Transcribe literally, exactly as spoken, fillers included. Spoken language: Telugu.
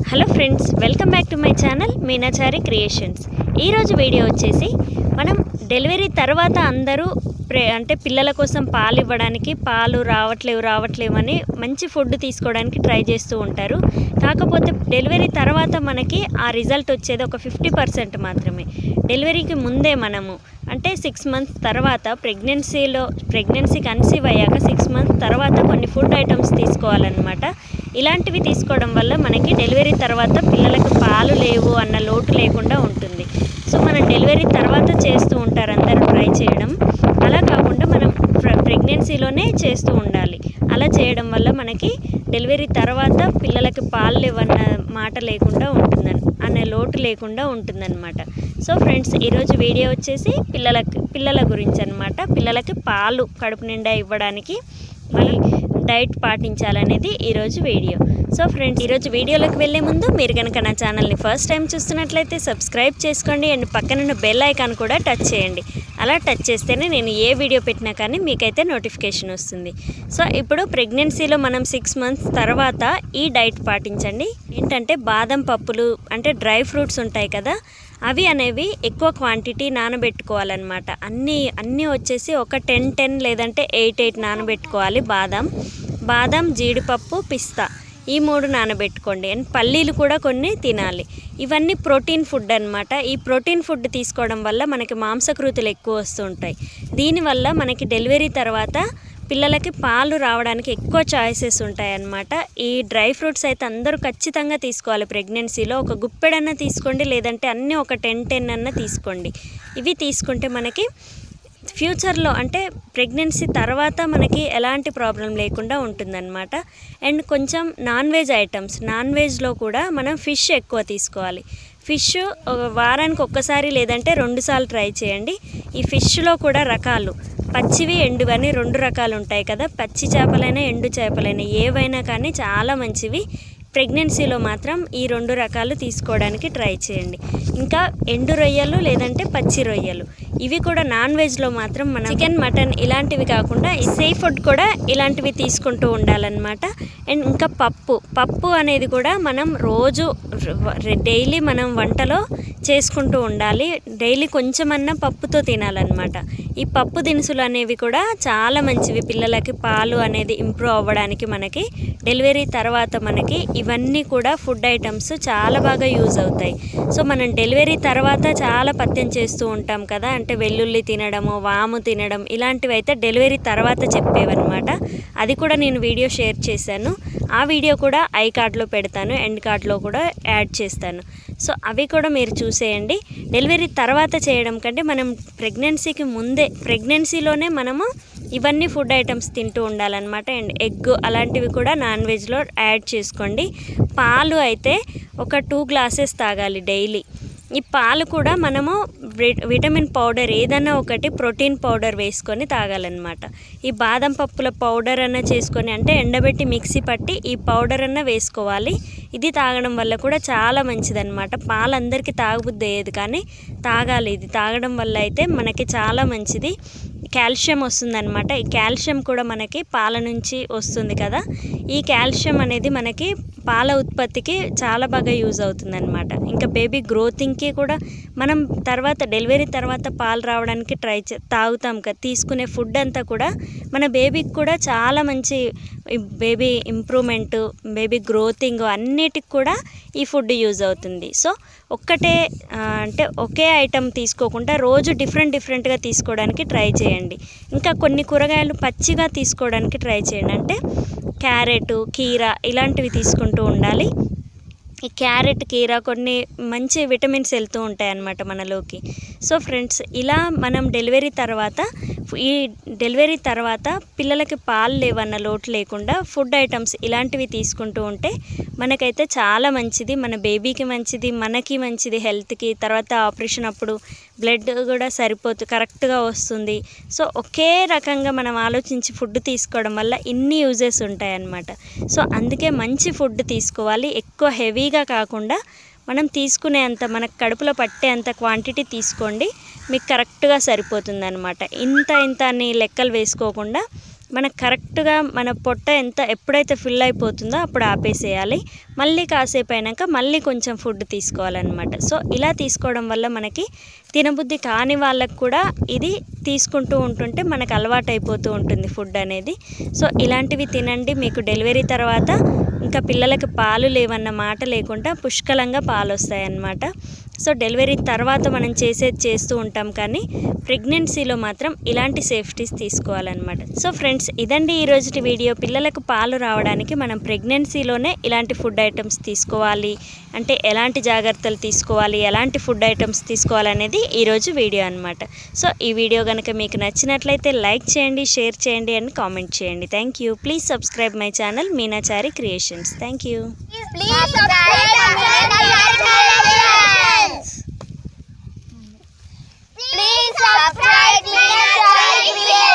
Hello friends, welcome back to my channel Meenachari creations. ఈరోజు వీడియో వచ్చేసి మనం డెలివరీ తర్వాత అందరూ ప్రే అంటే పిల్లల కోసం పాలు ఇవ్వడానికి పాలు రావట్లేవు రావట్లేవు అని మంచి ఫుడ్ తీసుకోవడానికి ట్రై చేస్తూ ఉంటారు. కాకపోతే డెలివరీ తర్వాత మనకి ఆ రిజల్ట్ వచ్చేది ఒక ఫిఫ్టీ పర్సెంట్ మాత్రమే. డెలివరీకి ముందే మనము అంటే సిక్స్ మంత్స్ తర్వాత ప్రెగ్నెన్సీలో ప్రెగ్నెన్సీ కన్సీవ్ అయ్యాక సిక్స్ మంత్స్ తర్వాత కొన్ని ఫుడ్ ఐటమ్స్ తీసుకోవాలన్నమాట. ఇలాంటివి తీసుకోవడం వల్ల మనకి డెలివరీ తర్వాత పిల్లలకు పాలు లేవు అన్న లోటు లేకుండా ఉంటుంది. సో మనం డెలివరీ తర్వాత చేస్తూ ఉంటారు అందరూ ట్రై చేయడం. అలా కాకుండా మనం ప్రెగ్నెన్సీలోనే చేస్తూ ఉండాలి. అలా చేయడం వల్ల మనకి డెలివరీ తర్వాత పిల్లలకి పాలు లేవన్న మాట లేకుండా ఉంటుందని అనే లోటు లేకుండా ఉంటుందన్నమాట. సో ఫ్రెండ్స్, ఈరోజు వీడియో వచ్చేసి పిల్లలకి పిల్లల గురించి అనమాట. పిల్లలకి పాలు కడుపు నిండా ఇవ్వడానికి మనం డైట్ పాటించాలనేది ఈరోజు వీడియో. సో ఫ్రెండ్స్, ఈరోజు వీడియోలోకి వెళ్ళే ముందు మీరు కనుక నా ఛానల్ని ఫస్ట్ టైం చూస్తున్నట్లయితే సబ్స్క్రైబ్ చేసుకోండి అండ్ పక్కనున్న బెల్ ఐకాన్ కూడా టచ్ చేయండి. అలా టచ్ చేస్తేనే నేను ఏ వీడియో పెట్టినా కానీ మీకైతే నోటిఫికేషన్ వస్తుంది. సో ఇప్పుడు ప్రెగ్నెన్సీలో మనం సిక్స్ మంత్స్ తర్వాత ఈ డైట్ పాటించండి. ఏంటంటే బాదం పప్పులు అంటే డ్రై ఫ్రూట్స్ ఉంటాయి కదా, అవి అనేవి ఎక్కువ క్వాంటిటీ నానబెట్టుకోవాలన్నమాట. అన్నీ అన్నీ వచ్చేసి ఒక టెన్ టెన్ లేదంటే ఎయిట్ ఎయిట్ నానబెట్టుకోవాలి. బాదం బాదం జీడిపప్పు, పిస్తా ఈ మూడు నానబెట్టుకోండి. అండ్ పల్లీలు కూడా కొన్ని తినాలి. ఇవన్నీ ప్రోటీన్ ఫుడ్ అనమాట. ఈ ప్రోటీన్ ఫుడ్ తీసుకోవడం వల్ల మనకి మాంసకృతులు ఎక్కువ వస్తూ ఉంటాయి. దీనివల్ల మనకి డెలివరీ తర్వాత పిల్లలకి పాలు రావడానికి ఎక్కువ చాయిసెస్ ఉంటాయన్నమాట. ఈ డ్రై ఫ్రూట్స్ అయితే అందరూ ఖచ్చితంగా తీసుకోవాలి. ప్రెగ్నెన్సీలో ఒక గుప్పెడన్నా తీసుకోండి, లేదంటే అన్నీ ఒక టెన్ టెన్ అన్న తీసుకోండి. ఇవి తీసుకుంటే మనకి ఫ్యూచర్లో అంటే ప్రెగ్నెన్సీ తర్వాత మనకి ఎలాంటి ప్రాబ్లం లేకుండా ఉంటుందన్నమాట. అండ్ కొంచెం నాన్ వెజ్ ఐటమ్స్ నాన్ వెజ్లో కూడా మనం ఫిష్ ఎక్కువ తీసుకోవాలి. ఫిష్ వారానికి ఒక్కసారి లేదంటే రెండుసార్లు ట్రై చేయండి. ఈ ఫిష్లో కూడా రకాలు పచ్చివి ఎండువి అని రెండు రకాలు ఉంటాయి కదా. పచ్చి చేపలైనా ఎండు చేపలైనా ఏవైనా కానీ చాలా మంచివి. ప్రెగ్నెన్సీలో మాత్రం ఈ రెండు రకాలు తీసుకోవడానికి ట్రై చేయండి. ఇంకా ఎండు రొయ్యలు లేదంటే పచ్చి రొయ్యలు, ఇవి కూడా నాన్ వెజ్లో మాత్రం మన చికెన్ మటన్ ఇలాంటివి కాకుండా ఈ సీ ఫుడ్ కూడా ఇలాంటివి తీసుకుంటూ ఉండాలన్నమాట. అండ్ ఇంకా పప్పు పప్పు అనేది కూడా మనం రోజు డైలీ మనం వంటలో చేసుకుంటూ ఉండాలి. డైలీ కొంచెమన్నా పప్పుతో తినాలన్నమాట. ఈ పప్పు దినుసులు అనేవి కూడా చాలా మంచివి. పిల్లలకి పాలు అనేది ఇంప్రూవ్ అవ్వడానికి మనకి డెలివరీ తర్వాత మనకి ఇవన్నీ కూడా ఫుడ్ ఐటమ్స్ చాలా బాగా యూజ్ అవుతాయి. సో మనం డెలివరీ తర్వాత చాలా పథ్యం చేస్తూ ఉంటాం కదా, అంటే వెల్లుల్లి తినడము, వాము తినడం, ఇలాంటివి అయితే డెలివరీ తర్వాత చెప్పేవన్నమాట. అది కూడా నేను వీడియో షేర్ చేశాను. ఆ వీడియో కూడా ఐ కార్డ్లో పెడతాను, ఎండ్ కార్డ్లో కూడా యాడ్ చేస్తాను. సో అవి కూడా మీరు చూసేయండి. డెలివరీ తర్వాత చేయడం కంటే మనం ప్రెగ్నెన్సీకి ముందే ప్రెగ్నెన్సీలోనే మనము ఇవన్నీ ఫుడ్ ఐటమ్స్ తింటూ ఉండాలన్నమాట. అండ్ ఎగ్ అలాంటివి కూడా నాన్ వెజ్లో యాడ్ చేసుకోండి. పాలు అయితే ఒక టూ గ్లాసెస్ తాగాలి డైలీ. ఈ పాలు కూడా మనము విటమిన్ పౌడర్ ఏదన్నా ఒకటి ప్రోటీన్ పౌడర్ వేసుకొని తాగాలన్నమాట. ఈ బాదం పప్పుల పౌడర్ అన్న చేసుకొని అంటే ఎండబెట్టి మిక్సీ పట్టి ఈ పౌడర్ అన్న వేసుకోవాలి. ఇది తాగడం వల్ల కూడా చాలా మంచిదన్నమాట. పాలు అందరికీ తాగబుద్ధి అయ్యేది కానీ తాగాలి. ఇది తాగడం వల్ల అయితే మనకి చాలా మంచిది. కాల్షియం వస్తుందన్నమాట. ఈ కాల్షియం కూడా మనకి పాల నుంచి వస్తుంది కదా. ఈ కాల్షియం అనేది మనకి పాల ఉత్పత్తికి చాలా బాగా యూజ్ అవుతుందన్నమాట. ఇంకా బేబీ గ్రోతింగ్కి కూడా మనం తర్వాత డెలివరీ తర్వాత పాలు రావడానికి ట్రై చే తాగుతాం కదా. తీసుకునే ఫుడ్ అంతా కూడా మన బేబీకి కూడా చాలా మంచి బేబీ ఇంప్రూవ్మెంటు, బేబీ గ్రోతింగ్ అన్నిటికి కూడా ఈ ఫుడ్ యూజ్ అవుతుంది. సో ఒక్కటే అంటే ఒకే ఐటెం తీసుకోకుండా రోజు డిఫరెంట్ డిఫరెంట్గా తీసుకోవడానికి ట్రై చేయండి. ఇంకా కొన్ని కూరగాయలు పచ్చిగా తీసుకోవడానికి ట్రై చేయండి. అంటే క్యారెట్, కీరా ఇలాంటివి తీసుకుంటూ ఉండాలి. ఈ క్యారెట్, కీరా కొన్ని మంచి విటమిన్స్ వెళ్తూ ఉంటాయి అన్నమాట మనలోకి. సో ఫ్రెండ్స్, ఇలా మనం డెలివరీ తర్వాత ఈ డెలివరీ తర్వాత పిల్లలకి పాలు లేవన్న లోటు లేకుండా ఫుడ్ ఐటమ్స్ ఇలాంటివి తీసుకుంటూ ఉంటే మనకైతే చాలా మంచిది. మన బేబీకి మంచిది, మనకి మంచిది, హెల్త్కి. తర్వాత ఆపరేషన్ అప్పుడు బ్లడ్ కూడా సరిపోతు కరెక్ట్గా వస్తుంది. సో ఒకే రకంగా మనం ఆలోచించి ఫుడ్ తీసుకోవడం వల్ల ఇన్ని యూజెస్ ఉంటాయన్నమాట. సో అందుకే మంచి ఫుడ్ తీసుకోవాలి. ఎక్కువ హెవీగా కాకుండా మనం తీసుకునే అంత మనకు కడుపులో పట్టే అంత క్వాంటిటీ తీసుకోండి. మీకు కరెక్ట్గా సరిపోతుంది అనమాట. ఇంత ఇంత అని లెక్కలు వేసుకోకుండా మనకు కరెక్ట్గా మన పొట్ట ఎంత ఎప్పుడైతే ఫిల్ అయిపోతుందో అప్పుడు ఆపేసేయాలి. మళ్ళీ కాసేపు అయినాక మళ్ళీ కొంచెం ఫుడ్ తీసుకోవాలన్నమాట. సో ఇలా తీసుకోవడం వల్ల మనకి తినబుద్ధి కాని వాళ్ళకు కూడా ఇది తీసుకుంటూ ఉంటుంటే మనకు అలవాటు అయిపోతూ ఉంటుంది ఫుడ్ అనేది. సో ఇలాంటివి తినండి. మీకు డెలివరీ తర్వాత ఇంకా పిల్లలకి పాలు లేవన్న మాట లేకుండా పుష్కలంగా పాలు వస్తాయన్నమాట. సో డెలివరీ తర్వాత మనం చేసేది చేస్తూ ఉంటాం, కానీ ప్రెగ్నెన్సీలో మాత్రం ఇలాంటి సేఫ్టీస్ తీసుకోవాలన్నమాట. సో ఫ్రెండ్స్, ఇదండి ఈరోజు వీడియో. పిల్లలకు పాలు రావడానికి మనం ప్రెగ్నెన్సీలోనే ఇలాంటి ఫుడ్ ఐటమ్స్ తీసుకోవాలి అంటే ఎలాంటి జాగ్రత్తలు తీసుకోవాలి, ఎలాంటి ఫుడ్ ఐటమ్స్ తీసుకోవాలనేది ఈరోజు వీడియో అనమాట. సో ఈ వీడియో కనుక మీకు నచ్చినట్లయితే లైక్ చేయండి, షేర్ చేయండి అండ్ కామెంట్ చేయండి. Thank you. Please subscribe my channel Meenachari creations. Thank you. Please subscribe Meenachari Creations.